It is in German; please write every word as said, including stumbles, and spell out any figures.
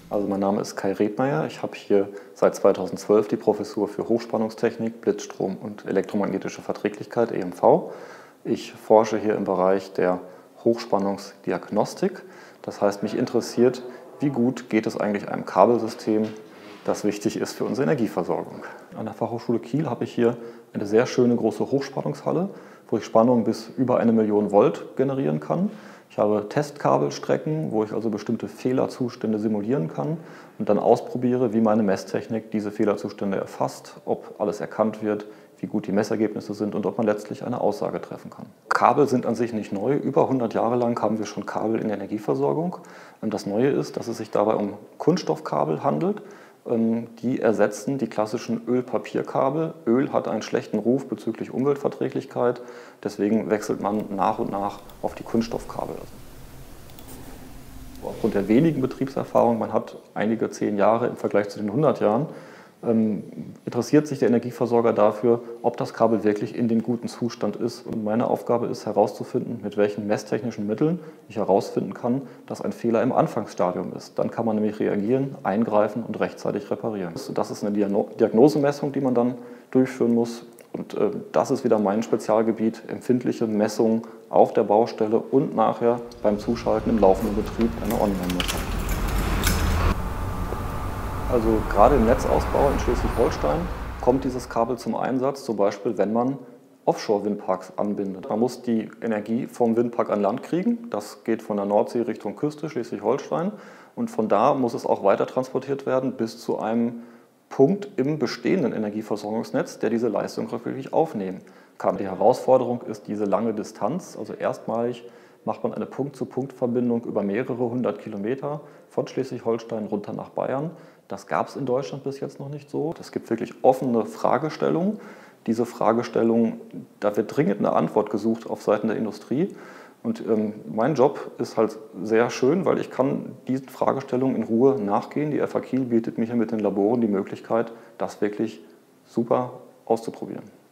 Also mein Name ist Kai Redmeier. Ich habe hier seit zweitausendzwölf die Professur für Hochspannungstechnik, Blitzstrom und elektromagnetische Verträglichkeit, E M V. Ich forsche hier im Bereich der Hochspannungsdiagnostik. Das heißt, mich interessiert, wie gut geht es eigentlich einem Kabelsystem, das wichtig ist für unsere Energieversorgung. An der Fachhochschule Kiel habe ich hier eine sehr schöne große Hochspannungshalle, wo ich Spannung bis über eine Million Volt generieren kann. Ich habe Testkabelstrecken, wo ich also bestimmte Fehlerzustände simulieren kann und dann ausprobiere, wie meine Messtechnik diese Fehlerzustände erfasst, ob alles erkannt wird, wie gut die Messergebnisse sind und ob man letztlich eine Aussage treffen kann. Kabel sind an sich nicht neu. Über hundert Jahre lang haben wir schon Kabel in der Energieversorgung. Das Neue ist, dass es sich dabei um Kunststoffkabel handelt. Die ersetzen die klassischen Öl-Papier-Kabel. Öl hat einen schlechten Ruf bezüglich Umweltverträglichkeit, deswegen wechselt man nach und nach auf die Kunststoffkabel. Aufgrund der wenigen Betriebserfahrung, man hat einige zehn Jahre im Vergleich zu den hundert Jahren, ähm, interessiert sich der Energieversorger dafür, ob das Kabel wirklich in dem guten Zustand ist. Und meine Aufgabe ist herauszufinden, mit welchen messtechnischen Mitteln ich herausfinden kann, dass ein Fehler im Anfangsstadium ist. Dann kann man nämlich reagieren, eingreifen und rechtzeitig reparieren. Das ist eine Diagnosemessung, die man dann durchführen muss. Und äh, das ist wieder mein Spezialgebiet, empfindliche Messungen auf der Baustelle und nachher beim Zuschalten im laufenden Betrieb eine Online-Messung. Also gerade im Netzausbau in Schleswig-Holstein kommt dieses Kabel zum Einsatz, zum Beispiel wenn man Offshore-Windparks anbindet. Man muss die Energie vom Windpark an Land kriegen, das geht von der Nordsee Richtung Küste Schleswig-Holstein und von da muss es auch weiter transportiert werden bis zu einem Punkt im bestehenden Energieversorgungsnetz, der diese Leistung wirklich aufnehmen kann. Die Herausforderung ist diese lange Distanz, also erstmalig macht man eine Punkt-zu-Punkt-Verbindung über mehrere hundert Kilometer von Schleswig-Holstein runter nach Bayern. Das gab es in Deutschland bis jetzt noch nicht so. Es gibt wirklich offene Fragestellungen. Diese Fragestellungen, da wird dringend eine Antwort gesucht auf Seiten der Industrie. Und ähm, mein Job ist halt sehr schön, weil ich kann diesen Fragestellungen in Ruhe nachgehen. Die F A Kiel bietet mir hier mit den Laboren die Möglichkeit, das wirklich super auszuprobieren.